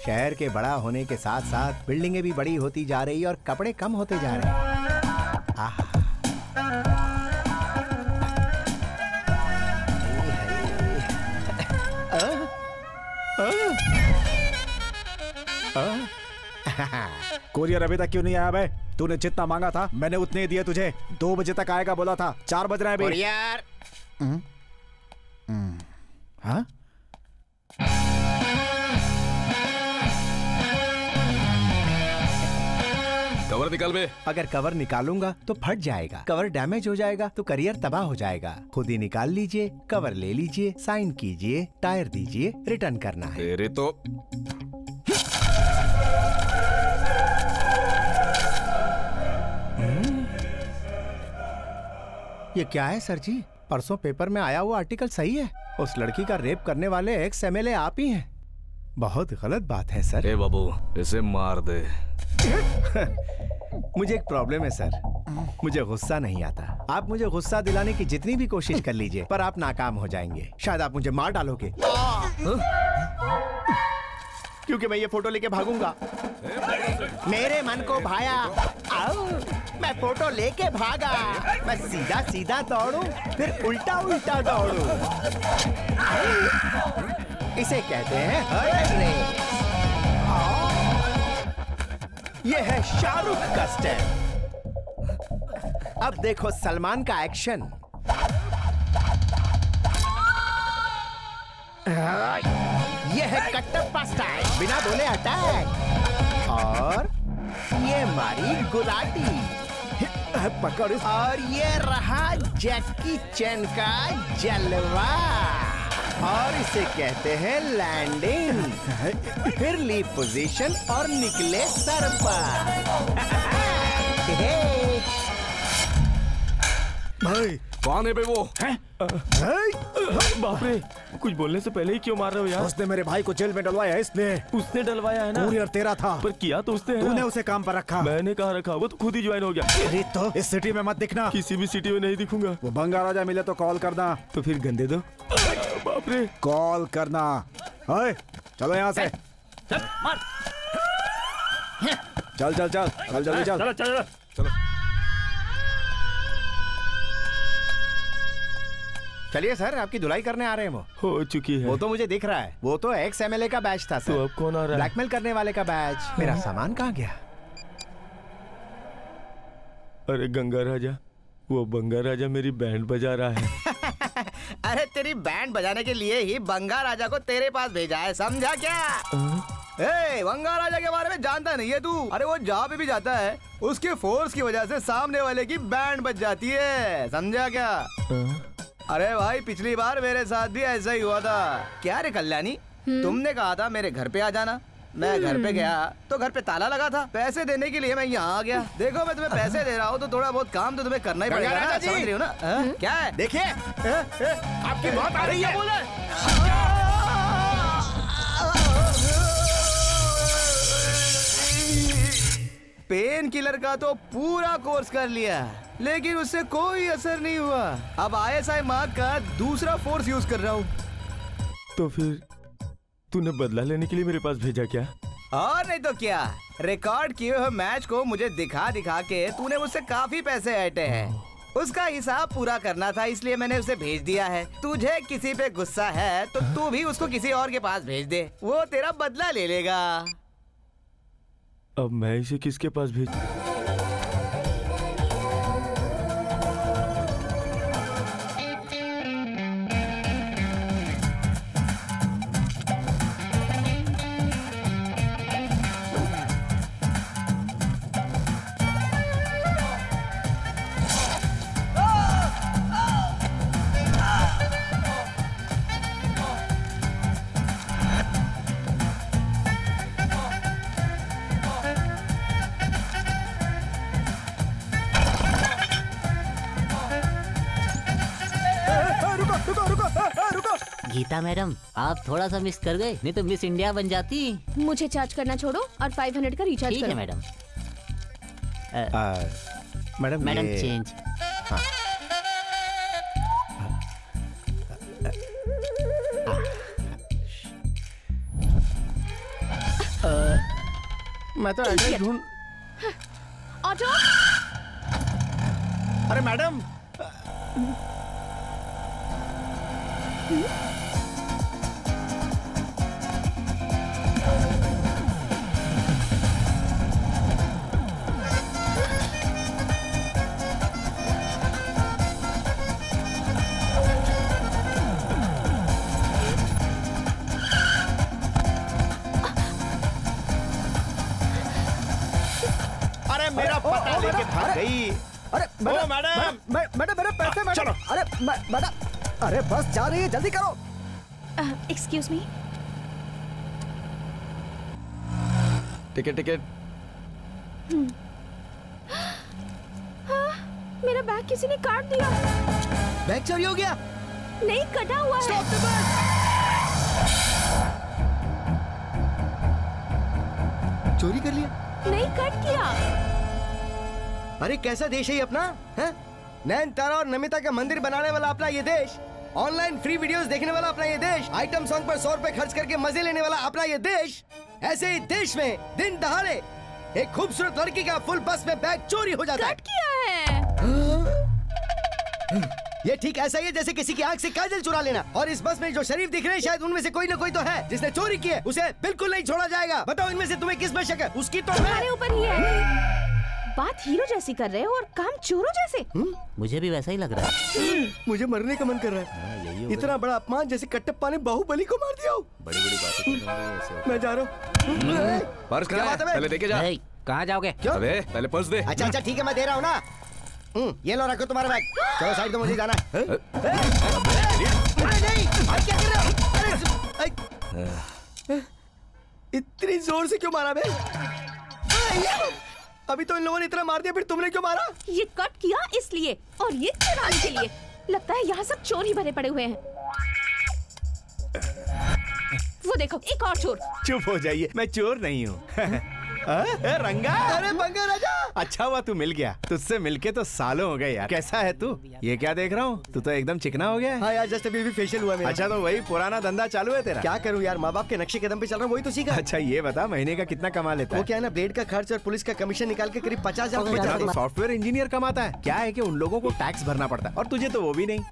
शहर के बड़ा होने के साथ साथ बिल्डिंगें भी बड़ी होती जा रही और कपड़े कम होते जा रहे हैं। आहा। कोरियर अभी तक क्यों नहीं आया बे? तूने जितना मांगा था मैंने उतने ही दिए तुझे। 2 बजे तक आएगा बोला था, 4 बज रहे हैं अभी। कोरियर। हाँ? कवर निकाल बे। अगर कवर निकालूंगा तो फट जाएगा, कवर डैमेज हो जाएगा तो करियर तबाह हो जाएगा। खुद ही निकाल लीजिए, कवर ले लीजिए, साइन कीजिए, टायर दीजिए, रिटर्न करना है। तेरे तो ये क्या है सर जी? परसों पेपर में आया हुआ आर्टिकल सही है? उस लड़की का रेप करने वाले एक्स एमएलए आप ही हैं। बहुत गलत बात है सर। ए बाबू, इसे मार दे। मुझे एक प्रॉब्लम है सर, मुझे गुस्सा नहीं आता। आप मुझे गुस्सा दिलाने की जितनी भी कोशिश कर लीजिए पर आप नाकाम हो जाएंगे। शायद आप मुझे मार डालोगे क्योंकि मैं ये फोटो लेके भागूंगा। मेरे मन को भाया, आओ मैं फोटो लेके भागा। मैं सीधा सीधा दौड़ूं फिर उल्टा उल्टा दौड़ूं। इसे कहते हैं हर्ट रेस। ये है शाहरुख का स्टेप। अब देखो सलमान का एक्शन। ये है कटप्पा स्टाइल, बिना बोले अटैक। और ये मारी गुलाटी। पकड़। और ये रहा जैकी चैन का जलवा। और इसे कहते हैं लैंडिंग। फिर ली पोजीशन और निकले सर पर। भाई कौन है बे वो? बाप रे, कुछ बोलने से पहले ही क्यों मार रहे हो यार? उसने मेरे भाई को जेल में डलवाया है इसलिए। उसने डलवाया है ना? कोरियर तेरा था पर किया तो उसने है ना? तूने उसे काम पर रखा। मैंने कहाँ रखा? वो तो खुद ही ज्वाइन हो गया। अरे तो इस सिटी में मत दिखना। किसी भी सिटी में नहीं दिखूंगा। वो बंगा राजा मिले तो कॉल करना। तो फिर गंदे दो। बाप रे, कॉल करना। ओए चलो यहाँ से। चल मार। चल चल चल चल जल्दी चल। चलो चलो चलो। चलिए सर, आपकी धुलाई करने आ रहे हैं। वो हो चुकी है। वो तो मुझे दिख रहा है। वो तो एक्स एमएलए का बैच था सर। तो अब कौन आ रहा है? ब्लैकमेल करने वाले का बैच। मेरा सामान कहाँ गया? अरे गंगा राजा, वो बंगा राजा मेरी बैंड बजा रहा है। अरे तेरी बैंड बजाने के लिए ही बंगा राजा को तेरे पास भेजा है, समझा क्या? ए, बंगा राजा के बारे में जानता नहीं है तू? अरे वो जहाँ पे भी जाता है उसके फोर्स की वजह से सामने वाले की बैंड बज जाती है, समझा क्या? अरे भाई पिछली बार मेरे साथ भी ऐसा ही हुआ था। क्या रे कल्याणी, तुमने कहा था मेरे घर पे आ जाना। मैं घर पे गया तो घर पे ताला लगा था। पैसे देने के लिए मैं यहाँ आ गया। देखो मैं तुम्हें पैसे दे रहा हूँ तो थोड़ा बहुत काम तो तुम्हें करना ही पड़ेगा ना, समझ रही हो ना? क्या है? देखिए आपकी मौत आ रही है। पेन किलर का तो पूरा कोर्स कर लिया लेकिन उससे कोई असर नहीं हुआ। अब ISI मार्क का दूसरा फोर्स यूज कर रहा हूँ। तो फिर तूने बदला लेने के लिए मेरे पास भेजा क्या? और नहीं तो क्या, रिकॉर्ड किए हुए मैच को मुझे दिखा दिखा के तूने मुझसे काफी पैसे ऐंठे हैं। उसका हिसाब पूरा करना था इसलिए मैंने उसे भेज दिया है। तुझे किसी पे गुस्सा है तो तू भी उसको किसी और के पास भेज दे, वो तेरा बदला ले लेगा। अब मैं इसे किसके पास भेज? गीता मैडम, आप थोड़ा सा मिस कर गए, नहीं तो मिस इंडिया बन जाती। मुझे चार्ज करना छोड़ो और 500 का रिचार्ज करो। ठीक है मैडम। मैडम ये... चेंज। हाँ। मैं तो एड्रेस ढूंढ। ऑटो। अरे मैडम। मेरा पता लेके भाग गई। अरे मैडम मैडम मेरे पैसे मैडम। चलो। अरे मैडम, अरे बस जा रही है, जल्दी करो। Excuse me. टिकट। मेरा बैग किसी ने काट दिया। बैग चोरी हो गया? नहीं, कटा हुआ है। Stop the bus! चोरी कर लिया? नहीं, कट किया। अरे कैसा देश है ये अपना, है? नयनतारा और नमिता का मंदिर बनाने वाला अपना ये देश, ऑनलाइन फ्री वीडियोस देखने वाला अपना ये देश, आइटम सॉन्ग पर 100 रुपए खर्च करके मजे लेने वाला अपना ये देश। ऐसे ही देश में दिन दहाड़े एक खूबसूरत लड़की का फुल बस में बैग चोरी हो जाता है। कट किया है। ये ठीक ऐसा ही है जैसे किसी की आंख से काजल चुरा लेना। और इस बस में जो शरीफ दिख रहे हैं, शायद उनमें से कोई ना कोई तो है जिसने चोरी की है। उसे बिल्कुल नहीं छोड़ा जाएगा। बताओ इनमें से तुम्हें किस में शक है? उसकी तो तुम्हारे ऊपर ही है। बात हीरो जैसी कर रहे हो और काम चोरों जैसे। मुझे भी वैसा ही लग रहा है। मुझे मरने का मन कर रहा है। इतना बड़ा अपमान जैसे कटप्पा ने बाहुबली को मार दिया हो। बड़ी बातें मैं जा रहा हूँ। पर्स क्या कहाँ बात है है? बे? पहले देके जा। कहाँ जाओगे? क्यों? अबे पहले पर्स दे। अच्छा ठीक है, मैं दे रहा हूँ ना। ये लो, रखो तुम्हारा बैग। चलो साइड, तो मुझे जाना है। नहीं, भाई क्या कर रहे हो? इतनी जोर से क्यों मारा बे? अभी तो इन लोगों ने इतना मार दिया, फिर तुमने क्यों मारा? ये कट किया इसलिए, और ये चुराने के लिए। लगता है यहाँ सब चोर ही भरे पड़े हुए हैं। वो देखो, एक और चोर। चुप हो जाइए, मैं चोर नहीं हूँ। रंगा। अरे बंगा राजा, अच्छा हुआ तू मिल गया। तुझसे मिलके तो सालों हो गए यार। कैसा है तू? ये क्या देख रहा हूँ, तू तो एकदम चिकना हो गया है। हाँ यार, जस्ट अभी फेशियल हुआ मेरा। अच्छा, तो वही पुराना धंधा चालू है तेरा? क्या करूँ यार, माँ बाप के नक्शे कदम पे चल रहा हूँ, वही तो सीखा। अच्छा ये बता, महीने का कितना कमा लेता वो है? क्या है ना, ब्लेड का खर्च और पुलिस का कमीशन निकाल के करीब 50,000 अच्छा, तो सॉफ्टवेयर इंजीनियर कमाता है। क्या है कि उन लोगों को टैक्स भरना पड़ता है और तुझे तो वो भी नहीं।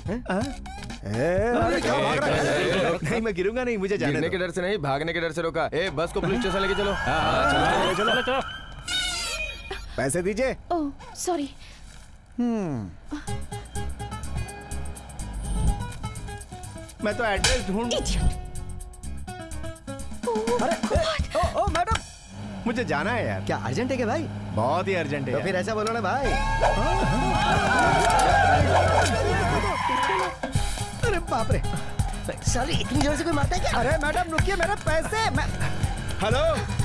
अरे क्या भाग रहा है? नहीं, मैं गिरूंगा नहीं, मुझे जाने गिरने दो। के डर से नहीं, भागने के डर से रोका। ए बस को पुलिस स्टेशन लेके चलो। चलो। पैसे दीजिए। Oh sorry. मैं तो एड्रेस ढूंढ। ओ मैडम, मुझे जाना है यार। क्या अर्जेंट है क्या भाई? बहुत ही अर्जेंट है तो यार। फिर ऐसा बोलो ना भाई। अरे बाप रे, साली इतनी जोर से कोई मारता है क्या? अरे मैडम रुकिए, मेरे पैसे। हेलो।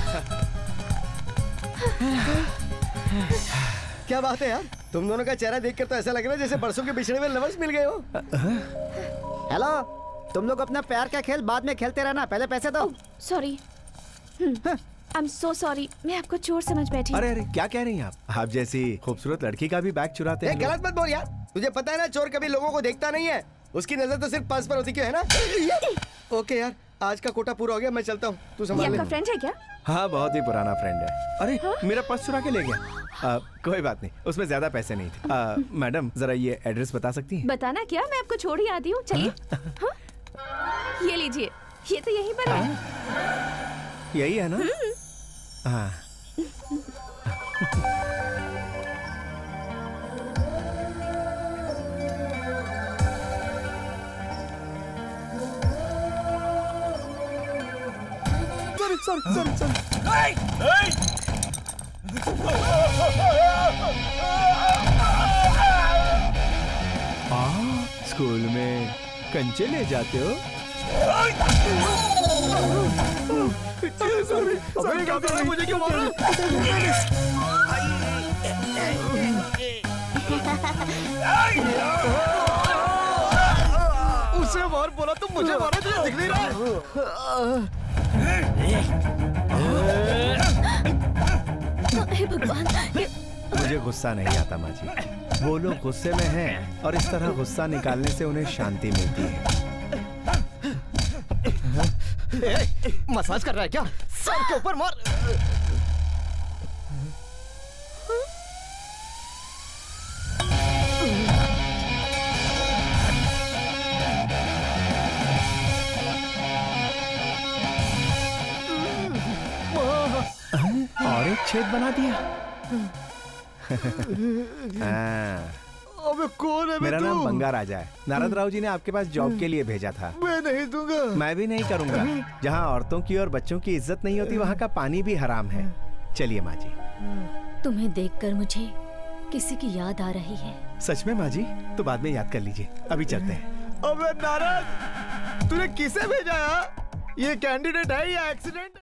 क्या बात है यार, तुम दोनों का चेहरा देखकर तो ऐसा लग रहा है जैसे बरसों के बिछड़े हुए लवर्स मिल गए हो। हेलो, तुम लोग अपना प्यार का खेल बाद में खेलते रहना, पहले पैसे दो। Sorry, I am so sorry, मैं आपको चोर समझ बैठी। अरे क्या कह रही हैं आप जैसी खूबसूरत लड़की का भी बैग चुराते हैं। गलत मत बोल यार, तुझे पता है ना चोर कभी लोगों को देखता नहीं है, उसकी नजर तो सिर्फ पर्स पर होती क्यों है ना। ओके यार, आज का कोटा पूरा हो गया, मैं चलता हूँ, तू ये संभाल ले। आपका फ्रेंड है क्या? हाँ, बहुत ही पुराना फ्रेंड है। अरे मेरा पर्स चुरा के ले गया। कोई बात नहीं, उसमें ज्यादा पैसे नहीं थे। मैडम जरा ये एड्रेस बता सकती हैं? बताना क्या, मैं आपको छोड़ ही आती हूँ। चलिए। हाँ? ये लीजिए, ये तो यहीं पर है। यही है ना? हाँ। स्कूल में कंचे ले जाते हो? मुझे क्यों मारा? उसे मार बोला तुम मुझे मारा, तुझे दिख नहीं रहा? हे भगवान, मुझे गुस्सा नहीं आता माँ जी। वो लोग गुस्से में हैं और इस तरह गुस्सा निकालने से उन्हें शांति मिलती है। मसाज कर रहा है क्या? सर के ऊपर मार। अलग छेद बना दिया। हाँ, अबे कौन है मेरा नाम बंगा राजा है। नारद राव जी ने आपके पास जॉब के लिए भेजा था। मैं नहीं दूंगा। मैं भी नहीं करूंगा। जहाँ औरतों की और बच्चों की इज्जत नहीं होती वहाँ का पानी भी हराम है। चलिए माँ जी। तुम्हें देखकर मुझे किसी की याद आ रही है। सच में माँ जी? तो बाद में याद कर लीजिए, अभी चलते हैं। अबे नारद, तूने किसे भेजा? ये कैंडिडेट है या एक्सीडेंट?